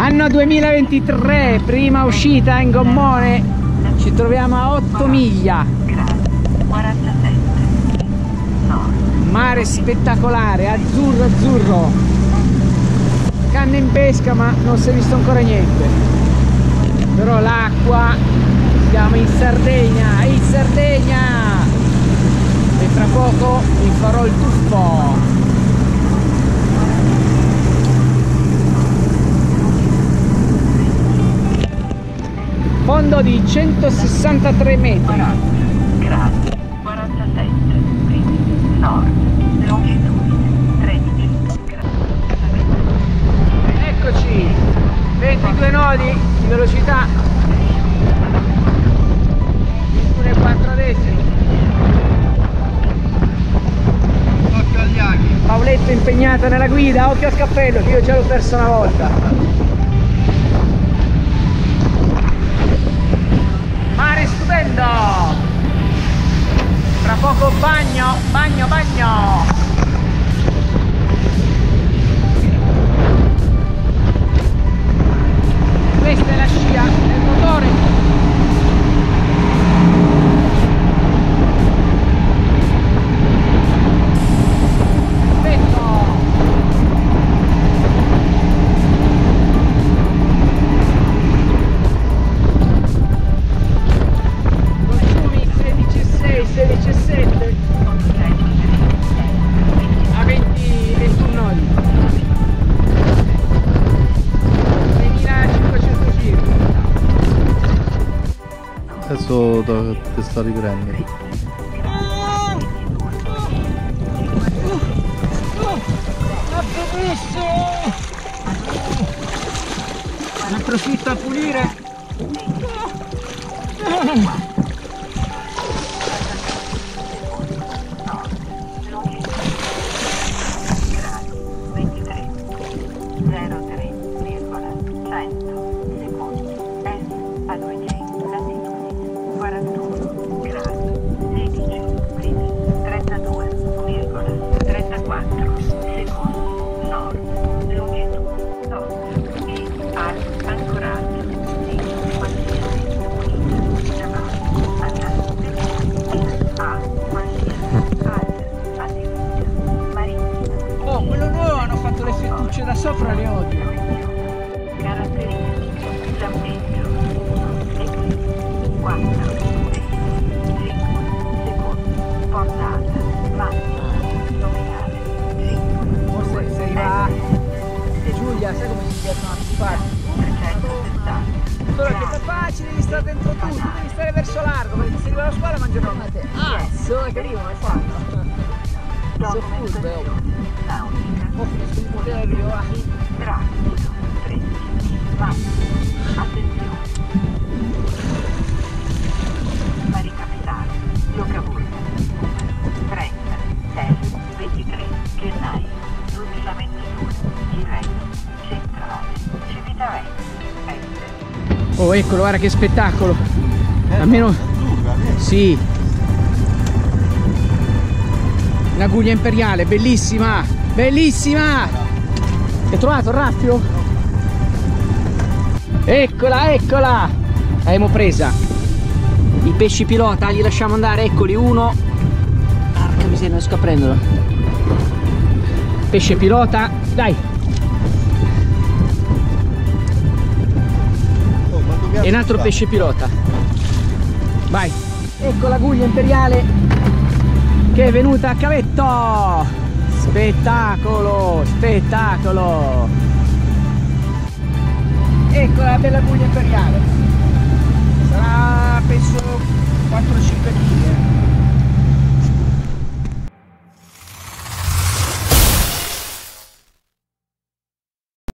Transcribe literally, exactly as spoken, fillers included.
Anno duemilaventitré, prima uscita in gommone, ci troviamo a otto miglia. Mare spettacolare, azzurro azzurro. Canne in pesca ma non si è visto ancora niente. Però l'acqua, siamo in Sardegna, in Sardegna! E fra poco vi farò il tuffo. Fondo di centosessantatré metri. Gradi quarantasette, quindi nord, longitudine tredici gradi. Eccoci, ventidue nodi di velocità, ventuno e quattro decimi. Occhio agli aghi. Paoletto impegnata nella guida, occhio a scappello che io già l'ho perso una volta. Mare stupendo! Tra poco bagno, bagno, bagno! Questa è la scia del motore. sedici e sette a venti ventuno nodi, seimilacinquecento circa. Adesso ti sto riprendendo. Ne approfitto a pulire. Da sopra le odio. Caratteristiche: zampeggio quattro cinque secondi, portata massima nominale cinque. Forse se arriva Giulia, sai come si chiamano a fare? trecentosessanta. Solo che papà ci devi stare dentro tu, tu devi stare verso largo, perché se arriva alla scuola mangiano a te. Ah, solo che arrivo, hai fatto. So furbo, oh, finisco di poter arrivare. Transito tredici, massimo, attenzione. Mari capitale, Locavullo, trenta, sei, ventitré, gennaio, duemilaventidue, Tirreno, centrale, Civitavecchia. Oh, eccolo, guarda che spettacolo. Almeno, sì. La guglia imperiale, bellissima, bellissima! Hai trovato il raffio? Eccola, eccola! L'abbiamo presa. I pesci pilota, li lasciamo andare, eccoli, uno. Porca miseria, non riesco a prenderlo. Pesce pilota, dai! E un altro pesce pilota. Vai! Ecco la guglia imperiale che è venuta a cavetto. Spettacolo, spettacolo. Ecco la bella guglia imperiale. Sarà penso